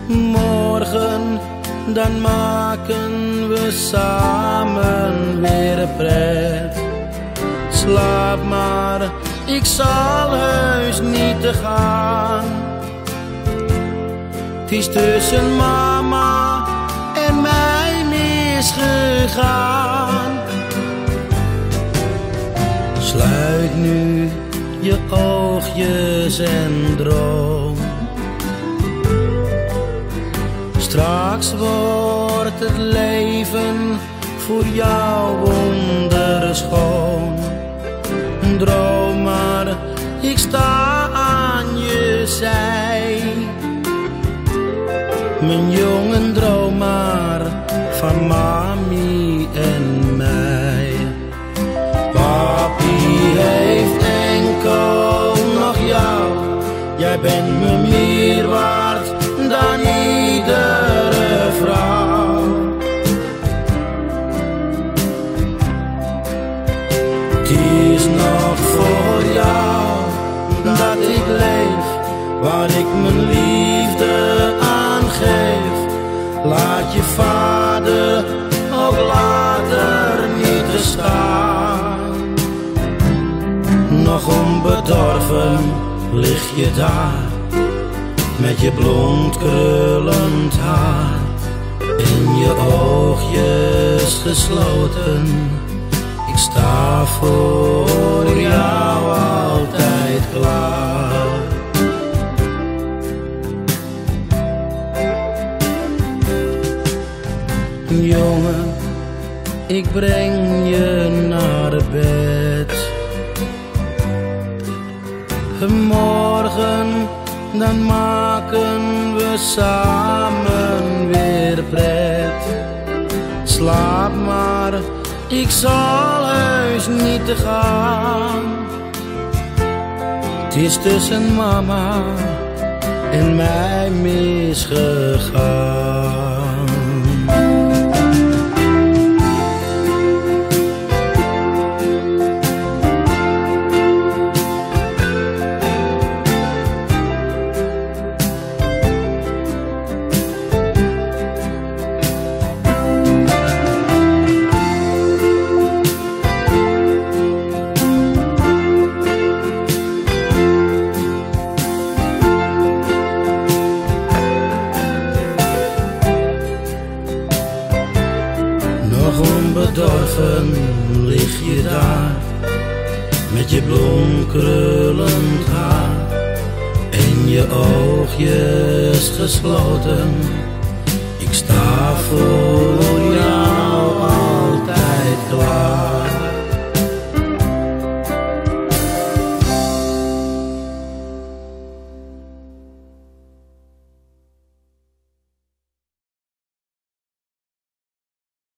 Morgen, dan maken we samen weer een pret. Slaap maar, ik zal heus niet te gaan. Het is tussen mama en mij misgegaan. Sluit nu je oogjes en droom. Straks wordt het leven voor jou wonderschoon. Droom maar, ik sta aan je zij. Mijn jongen, droom maar van mami en mij. Papi heeft enkel nog jou. Jij bent me meer waard dan iedere vrouw. Het is nog voor jou dat ik leef, waar ik mijn liefde aan geef. Laat je vader ook later niet te staan. Nog onbedorven lig je daar, met je blond krullend haar en je oogjes gesloten. Ik sta voor jou altijd klaar. Jongen, ik breng je naar bed. Morgen, dan maken we samen weer pret. Slaap maar, ik zal heus niet te gaan. Het is tussen mama en mij misgegaan. Onbedorven lig je daar, met je blond krullend haar en je oogjes gesloten.